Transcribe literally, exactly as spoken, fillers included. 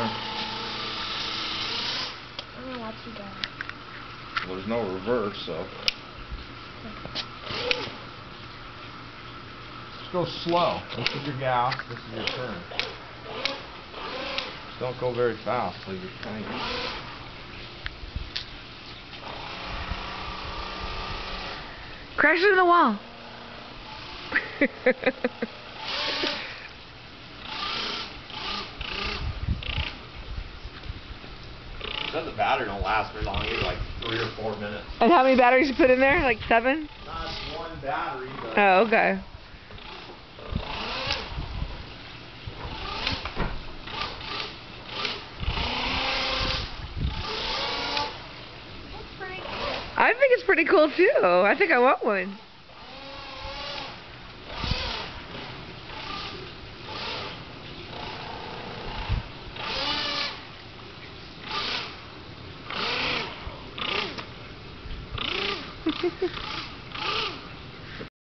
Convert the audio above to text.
there. I'm gonna watch you go. Well, there's no reverse, so. Just go slow. This is your gas, this is your turn. Just don't go very fast, so you're kind of. Crash into the wall. Then the battery don't last very long, either like three or four minutes. And how many batteries you put in there? Like seven? Not one battery, but Oh, okay. That's pretty cool. I think it's pretty cool too. I think I want one.